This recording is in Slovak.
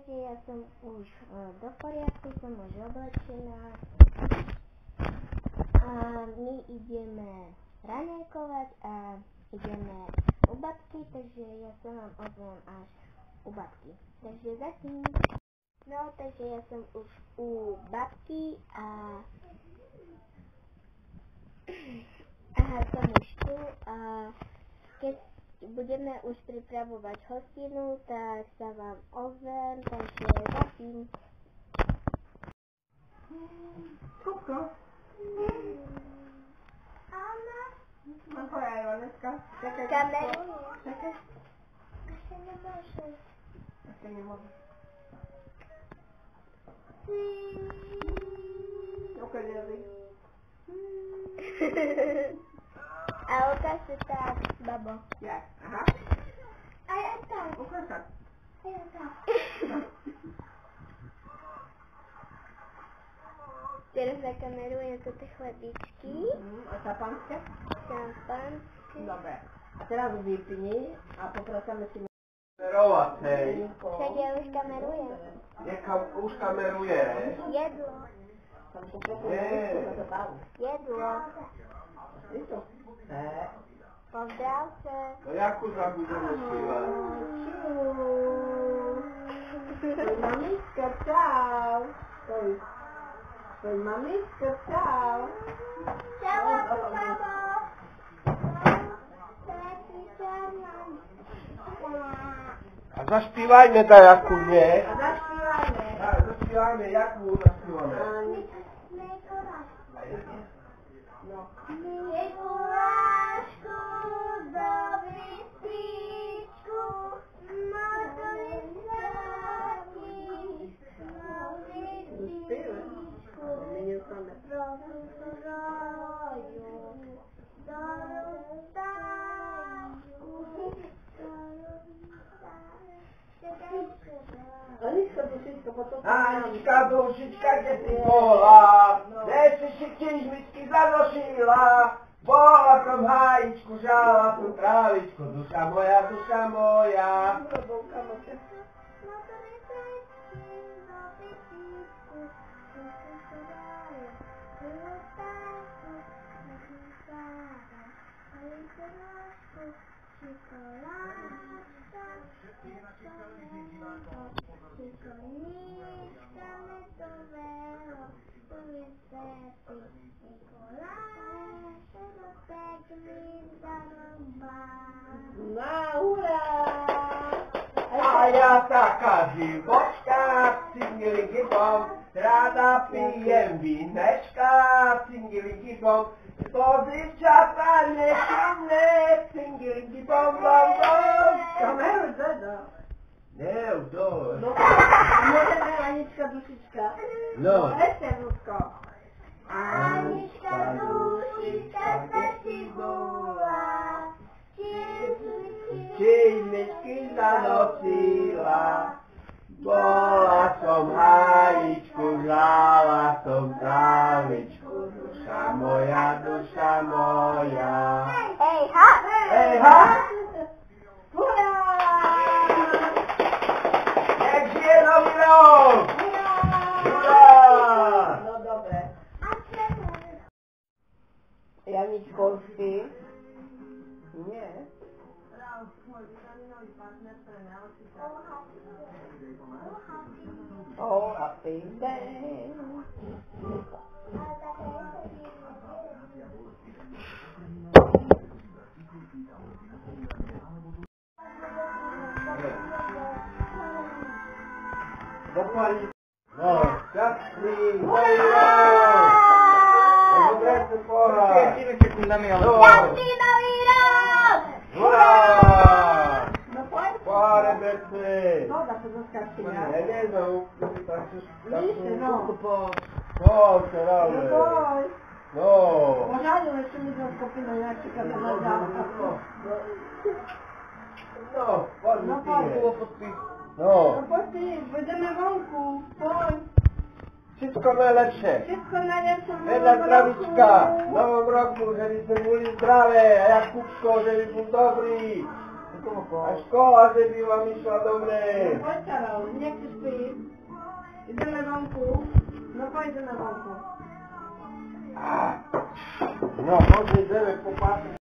takže ja som už do poriadku, som už oblečená. A my ideme raňajkovať a ideme u babky, takže ja sa vám ozvem až u babky. Takže zatím. No, takže ja som už u babky a som už tu a keď budeme už pripravovať hostinu, tak sa vám ozvem, takže zatím. Kupko. Áno. Mám pojajlo dneska. Kameru. Čakaj. Ešte nemôžem. Ešte nemôžem. Okradeli. A ukáž sa tak, babo. Jak? Aha. A ja tak. Ukáž sa. A ja tak. Teraz zakamerujem toto chlebíčky. A šampanské? Šampanské. Dobre. A teraz vypni a poprosíme si Kamerovať, hej. Však ja už kamerujem. Už kameruje. Jedlo. Tam poprosíme Nie. sa to baví. Jedlo. Víš to? Pozdravte. No jakú zabudeme sila? Mamička, čau. Tvoj mamička, čau. Čau, babo. A zaspívajme dajakú, nie? A zaspívajme. Zaspívajme, jakú zaspívame? No. Mikulášku, dobrý spíčku, modlí srdí, modlí spíčku, prosím zdroju, Anička, dušička, kde si bola? Kde si si knižmičky zanošila? Bola som hájičku, žala som trávičku, duša moja, duša moja. No, hurá! A ja taká divočka, cingiligy-bom, rada pijem vínečka, cingiligy-bom, pozričata nešimné, cingiligy-bom-bom-bom. Kameru, Zedo. Ne, udoj. No, môžeme Anička, dušička. No. Ešte, Ľudko. Anička, dušička, sa si bola, Čížmičky zanosila, bola som hájičku, žala som trávičku, duša moja, duša moja. Hej, ha! Hej, ha! Hurá! Nech žije nový rok! Hurá! No, dobre. Janičko, ty? Nie. Oh, happy day. No, šťastný nový rok! Dobre sa pohľad! No! Šťastný nový rok! Hurá! No, poď. Páre, Berce! No, dá sa zaskačiť. Nie, no, tak sa Líšte, no. Poď, sa No, rále. poď. No. Požádu, ešte mi to skopíme, ja čekám na nazdávka. No, poď, No, poď. No. No, poď ty, budeme vonku. Poď. Všetko najlepšie. Všetko najlepšie v Vedľa novom travička, roku. v novom roku, že by sme boli zdravé, a Jakubko, že by bol dobrý. A škola, že by vám išla dobre. Poď, Karol, nech si spí. vonku. No pojďte na vonku. No, možno jdeme po pásu.